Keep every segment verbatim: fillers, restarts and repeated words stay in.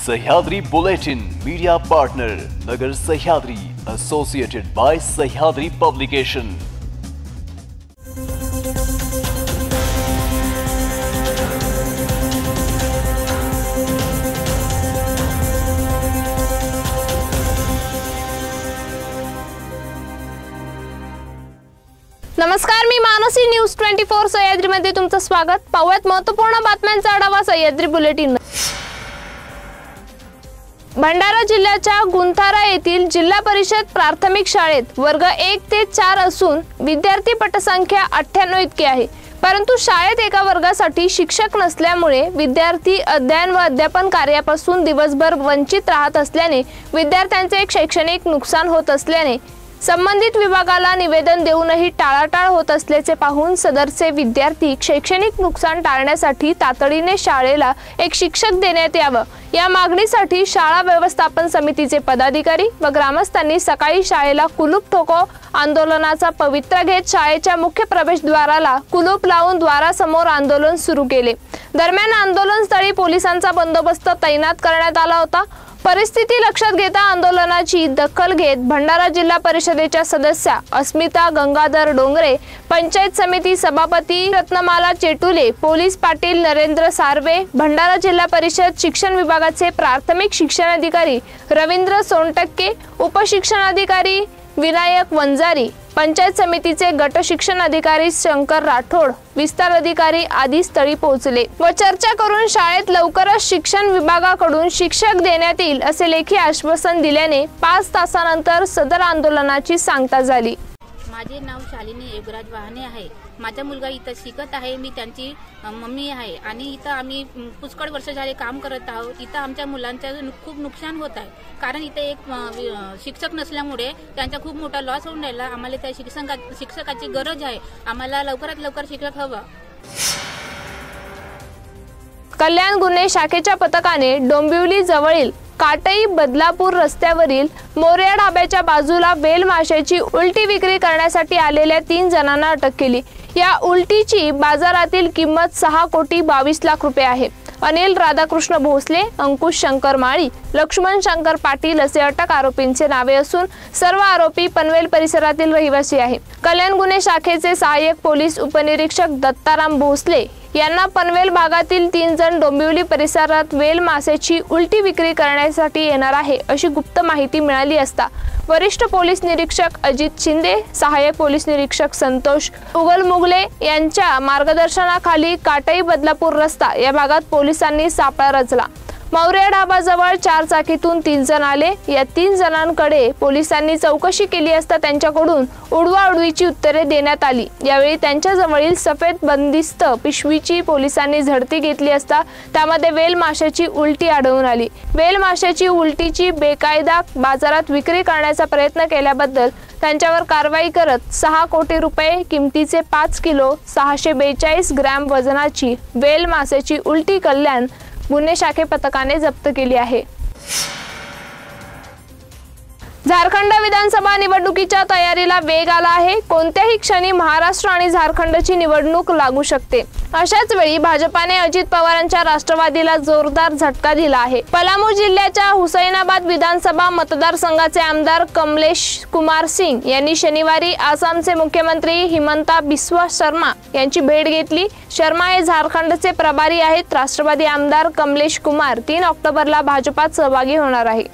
Sahyadri bulletin media partner Nagar Sahyadri associated by Sahyadri publication. नमस्कार, मी Mansi news twenty four Sahyadri मध्ये तुमचं स्वागत। पाहूयात महत्त्वपूर्ण बातम्यांचा आढावा सह्याद्री बुलेटिन। भंडारा जिल्ह्याच्या गुंथारा येथील जिल्हा परिषद प्राथमिक शाळेत वर्ग एक ते चार असून विद्यार्थी पटसंख्या अठ्ठ्याण्णव इतकी आहे, परंतु शाळेत एका वर्गासाठी शिक्षक नसल्यामुळे विद्यार्थी अध्ययन व अध्यापन कार्यापासून दिवसभर वंचित राहत असल्याने विद्यार्थ्यांचे शैक्षणिक नुकसान होत असल्याने संबंधित विभागाला निवेदन देऊनही टाळाटाळ होत असल्याचे पाहून सदरचे विद्यार्थी शैक्षणिक नुकसान टाळण्यासाठी तातडीने शाळेला एक शिक्षक देण्यात यावं या मागणीसाठी शाळा व्यवस्थापन समितीचे पदाधिकारी व ग्रामस्थांनी सकाळी शाळेला कुलूप ठोको आंदोलनाचा पवित्रा घेत शाळेच्या मुख्य प्रवेशद्वाराला कुलूप लावून द्वारासमोर आंदोलन सुरू केले। दरम्यान आंदोलनस्थळी पोलिसांचा बंदोबस्त तैनात करण्यात आला होता। परिस्थिती लक्षात घेता आंदोलनाची दखल घेत भंडारा जिल्हा परिषदेच्या सदस्या अस्मिता गंगाधर डोंगरे, पंचायत समिती सभापती रत्नमाला चेटुले, पोलीस पाटील नरेंद्र सार्वे, भंडारा जिल्हा परिषद शिक्षण विभागाचे प्राथमिक शिक्षण अधिकारी रवींद्र सोनटक्के, उपशिक्षणाधिकारी विनायक वंजारी, पंचायत समितीचे गट शिक्षण अधिकारी शंकर राठोड, विस्तार अधिकारी आदी स्थळी पोहोचले व चर्चा करून शाळेत लवकरच शिक्षण विभागाकडून शिक्षक देण्यात येईल असे लेखी आश्वासन दिल्याने पाच तासानंतर सदर आंदोलनाची सांगता झाली। माझे नाव शालिनी युवराज वाहने आहे। माझा मुलगा इथं शिकत आहे, मी त्यांची मम्मी आहे आणि इथं आम्ही पुष्कळ वर्ष झाले काम करत आहोत। इथं आमच्या मुलांचं खूप नुकसान होत आहे, कारण इथे एक शिक्षक नसल्यामुळे त्यांचा खूप मोठा लॉस होऊन राहिला। आम्हाला त्या शिक्षका शिक्षकाची गरज आहे, आम्हाला लवकरात लवकर शिक्षक हवा। कल्याण गुन्हे शाखेच्या पथकाने डोंबिवली जवळील काटई बदलापूर रस्त्यावरील मोरया ढाब्याच्या बाजूला वेल माशाची उलटी विक्री करण्यासाठी आलेल्या तीन जणांना अटक केली। या उलटीची बाजारातील किंमत सहा कोटी बावीस लाख रुपये आहे। अनिल राधाकृष्ण भोसले, अंकुश शंकर माळी, लक्ष्मण शंकर पाटील असे अटक आरोपींचे नावे असून सर्व आरोपी पनवेल परिसरातील रहिवासी आहे। कल्याण गुन्हे शाखेचे सहाय्यक पोलीस उपनिरीक्षक दत्ताराम भोसले यांना पनवेल भागातील तीन जण डोंबिवली परिसरात वेल मासेची उलटी विक्री करण्यासाठी येणार आहे अशी गुप्त माहिती मिळाली असता वरिष्ठ पोलीस निरीक्षक अजित शिंदे, सहाय्यक पोलीस निरीक्षक संतोष उगलमुगले यांच्या मार्गदर्शनाखाली काटई बदलापूर रस्ता या भागात पोलिसांनी सापळा रचला। मौर्या ढाबाजवळ चार चाकीतून तीन जण आले। या तीन जणांकडे पोलिसांनी चौकशी केली असता त्यांच्याकडून उडवाउडवीची उत्तरे देण्यात आली। यावेळी त्यांच्याजवळील सफेद बंदिस्त पिशवीची पोलिसांनी झडती घेतली असता त्यामध्ये वेल माशाची उलटी आढळून आली। वेल माशाची उलटीची बेकायदा बाजारात विक्री करण्याचा प्रयत्न केल्याबद्दल त्यांच्यावर कारवाई करत सहा कोटी रुपये किमतीचे पाच किलो सहाशे बेचाळीस ग्रॅम वजनाची वेल माशाची उलटी कल्याण गुन्हे शाखे पथकाने जप्त केली आहे। झारखंड विधानसभा निवडणुकीच्या तयारीला वेग आला आहे। कोणत्याही क्षणी महाराष्ट्र आणि झारखंडची निवडणूक लागू शकते। अशाच वेळी भाजपाने अजित पवारांच्या राष्ट्रवादीला जोरदार झटका दिला आहे। पलामू जिल्ह्याच्या हुसैनाबाद विधानसभा मतदारसंघाचे आमदार कमलेश कुमार सिंग यांनी शनिवारी आसामचे मुख्यमंत्री हिमंता बिस्वा शर्मा यांची भेट घेतली। शर्मा हे झारखंडचे प्रभारी आहेत। राष्ट्रवादी आमदार कमलेश कुमार तीन ऑक्टोबरला भाजपात सहभागी होणार आहे।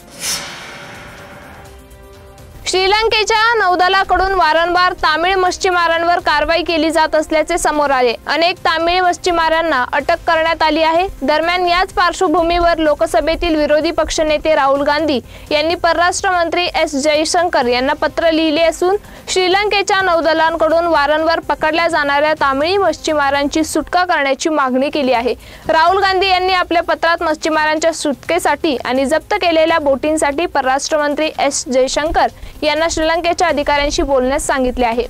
श्रीलंकेच्या नौदलाकडून वारंवार तामिळ मच्छीमारांवर कारवाई केली जात असल्याचे समोर आले। अनेक तामिळ मच्छीमारांना अटक करण्यात आली आहे। दरम्यान याच पार्श्वभूमीवर लोकसभेतील विरोधी पक्षनेते राहुल गांधी यांनी परराष्ट्र मंत्री एस जयशंकर यांना पत्र लिहिले असून श्रीलंकेच्या नौदलांकडून वारंवार पकडल्या जाणाऱ्या तामिळी मच्छीमारांची सुटका करण्याची मागणी केली आहे। राहुल गांधी यांनी आपल्या पत्रात मच्छीमारांच्या सुटकेसाठी आणि जप्त केलेल्या बोटींसाठी परराष्ट्र मंत्री एस जयशंकर यांना श्रीलंकेच्या अधिकाऱ्यांशी बोलण्यास सांगितले आहे।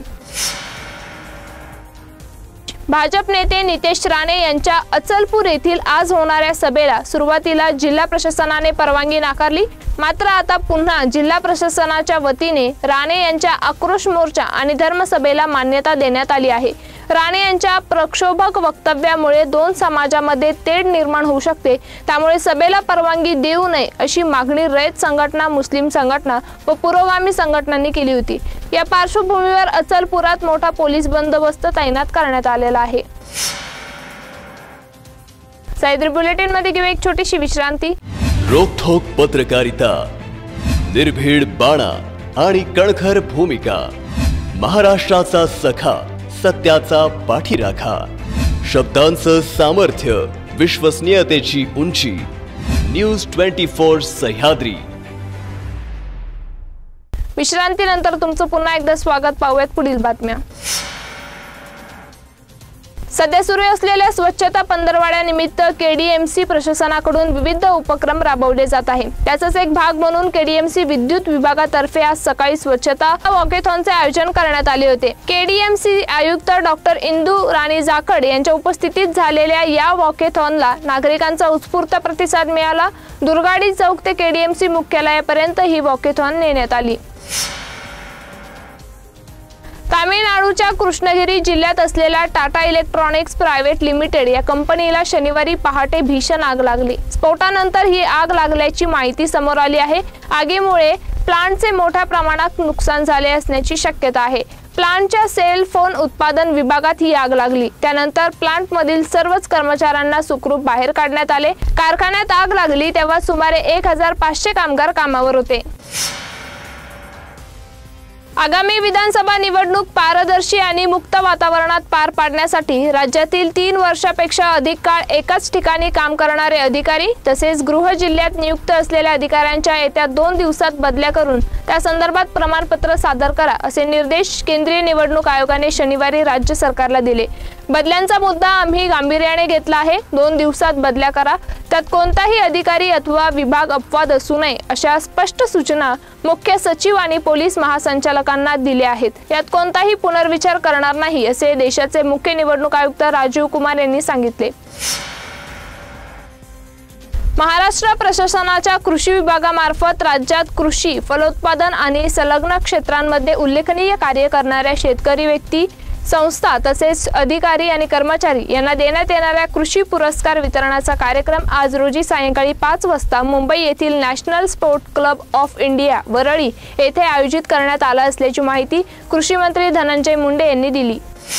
भाजप नेते नितेश राणे यांच्या अचलपूर येथील आज होणाऱ्या सभेला सुरुवातीला जिल्हा प्रशासनाने परवानगी नाकारली, मात्र आता पुन्हा जिल्हा प्रशासनाच्या वतीने राणे यांच्या आक्रोश मोर्चा आणि धर्मसभेला मान्यता देण्यात आली आहे। राणे यांच्या प्रक्षोभक वक्तव्यामुळे दोन समाजामध्ये तेढ निर्माण होऊ शकते, त्यामुळे सभेला परवानगी देऊ नये अशी मागणी रयत संघटना, मुस्लिम संघटना व पुरोगामी संघटनांनी केली होती। या पार्श्वभूमीवर अचलपुरात मोठा पोलीस बंदोबस्त तैनात करण्यात आलेला आहे। सह्याद्री बुलेटिन मध्ये घेऊ एक छोटीशी विश्रांती। रोखोक पत्रकारिता, निर्भीड बाणा आणि कणखर भूमिका, महाराष्ट्राचा सखा, सत्याचा पाठीराखा, शब्दांचं सामर्थ्य, विश्वसनीयतेची उंची। न्यूज चोवीस सह्याद्री। विश्रांतीनंतर तुमचं पुन्हा एकदा स्वागत। पाहूयात पुढील बातम्या। सध्या सुरू असलेल्या स्वच्छता पंधरवड्यानिमित्त केडीएमसी प्रशासनाकडून विविध उपक्रम राबवले जात आहे। त्याचाच एक भाग म्हणून केडीएमसी विद्युत विभागातर्फे आज सकाळी स्वच्छता वॉकेथॉनचे आयोजन करण्यात आले होते। केडीएमसी आयुक्त डॉक्टर इंदू राणी जाखड यांच्या उपस्थितीत झालेल्या या वॉकेथॉनला नागरिकांचा उत्स्फूर्त प्रतिसाद मिळाला। दुर्गाडी चौक ते केडीएमसी मुख्यालयापर्यंत ही वॉकेथॉन नेण्यात आली। तामिळनाडूच्या कृष्णगिरी जिल्ह्यात असलेल्या टाटा इलेक्ट्रॉनिक्स प्रायव्हेट लिमिटेड या कंपनीला शनिवारी पहाटे भीषण आग लागली। स्फोटानंतर ही आग लागल्याची माहिती समोर आली आहे। आगीमुळे प्लांटचे मोठ्या प्रमाणात नुकसान झाले असण्याची शक्यता आहे। प्लांटच्या सेल फोन उत्पादन विभागात ही आग लागली। त्यानंतर प्लांटमधील सर्वच कर्मचाऱ्यांना सुखरूप बाहेर काढण्यात आले। कारखान्यात आग लागली तेव्हा सुमारे एक हजार पाचशे कामगार कामावर होते। आगामी विधानसभा निवडणूक पारदर्शी आणि मुक्त वातावरणात पार पाडण्यासाठी राज्यातील तीन वर्षापेक्षा अधिक काळ एकाच ठिकाणी काम करणारे अधिकारी तसेच गृह जिल्ह्यात नियुक्त असलेल्या अधिकाऱ्यांच्या येत्या दोन दिवसात बदल्या करून त्या संदर्भात प्रमाणपत्र सादर करा असे निर्देश केंद्रीय निवडणूक आयोगाने शनिवारी राज्य सरकारला दिले। बदल्यांचा मुद्दा आम्ही गांभीर्याने घेतला आहे। दोन दिवसात बदल्या करा, त्यात कोणताही अधिकारी अथवा विभाग अपवाद असू नये अशा स्पष्ट सूचना मुख्य सचिव आणि पोलीस महासंचालकांना दिल्या आहेत। यात कोणताही पुनर्विचार करणार नाही असे देशाचे मुख्य निवडणूक आयुक्त राजीव कुमार यांनी सांगितले। महाराष्ट्र प्रशासनाच्या कृषी विभागामार्फत राज्यात कृषी, फलोत्पादन आणि संलग्न क्षेत्रांमध्ये उल्लेखनीय कार्य करणाऱ्या शेतकरी व्यक्ती, संस्था तसेच अधिकारी आणि कर्मचारी यांना देण्यात येणाऱ्या कृषी पुरस्कार वितरणाचा कार्यक्रम आज रोजी सायंकाळी पाच वाजता मुंबई येथील national sport club of India Worli येथे आयोजित करण्यात आला असल्याची माहिती कृषी मंत्री धनंजय मुंडे यांनी दिली।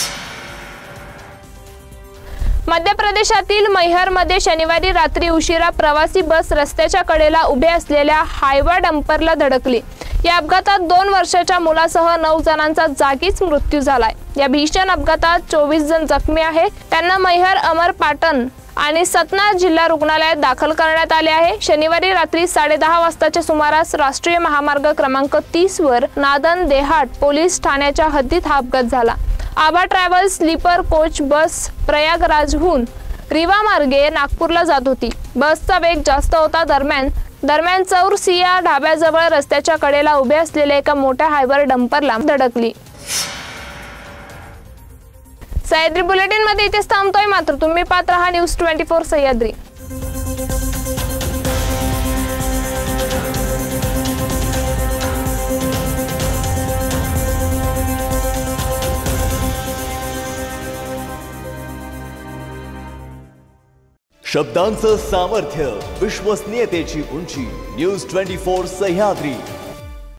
मध्य प्रदेशातील मैहरमध्ये शनिवारी रात्री उशिरा प्रवासी बस रस्त्याच्या कडेला उभे असलेल्या हायवा डंपरला धडकली। या अपघातात दोन वर्षाच्या मुलासह नऊ जणांचा जागीच मृत्यू झालाय। या भीषण अपघातात चोवीस जण जखमी आहेत। त्यांना मैहर, अमर पाटण आणि सतना जिल्हा रुग्णालयात दाखल करण्यात आले आहे। शनिवारी रात्री साडेदहा वाजताच्या सुमारास राष्ट्रीय महामार्ग क्रमांक तीस वर नादन देहाट पोलीस ठाण्याच्या हद्दीत हा अपघात झाला। Abha travels sleeper coach bus प्रयागराजहून रिवा मार्गे नागपूरला जात होती। बसचा वेग जास्त होता। दरम्यान दरम्यान चौरसिया ढाब्याजवळ रस्त्याच्या कडेला उभे असलेल्या एका मोठ्या हायवर डंपरला धडकली। सह्याद्री बुलेटिन मध्ये इथेच थांबतोय, मात्र तुम्ही पाहत रहा न्यूज चोवीस सह्याद्री। शब्दांचं सामर्थ्य, विश्वसनीयतेची उंची। न्यूज चोवीस सह्याद्री।